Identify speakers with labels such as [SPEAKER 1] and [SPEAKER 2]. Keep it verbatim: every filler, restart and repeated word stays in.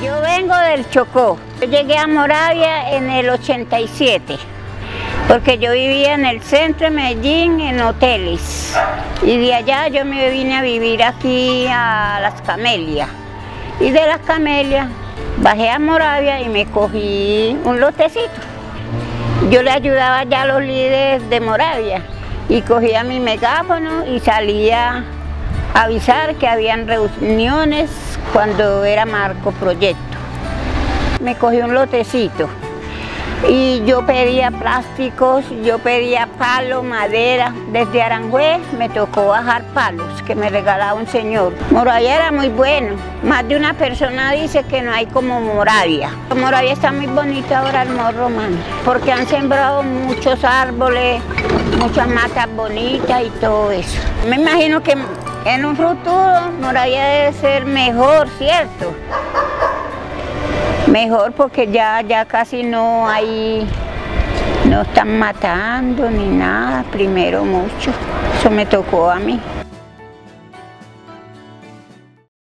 [SPEAKER 1] Yo vengo del Chocó. Yo llegué a Moravia en el ochenta y siete, porque yo vivía en el centro de Medellín en hoteles. Y de allá yo me vine a vivir aquí a Las Camelias. Y de Las Camelias bajé a Moravia y me cogí un lotecito. Yo le ayudaba ya a los líderes de Moravia y cogía mi megáfono y salía a avisar que habían reuniones cuando era Marco Proyecto. Me cogí un lotecito y yo pedía plásticos, yo pedía palo, madera. Desde Aranjuez me tocó bajar palos que me regalaba un señor. Moravia era muy bueno. Más de una persona dice que no hay como Moravia. Moravia está muy bonita ahora, el Morro Romano, porque han sembrado muchos árboles, muchas matas bonitas y todo eso. Me imagino que en un futuro Moravia debe ser mejor, ¿cierto? Mejor porque ya, ya casi no hay, no están matando ni nada, primero mucho. Eso me tocó a mí.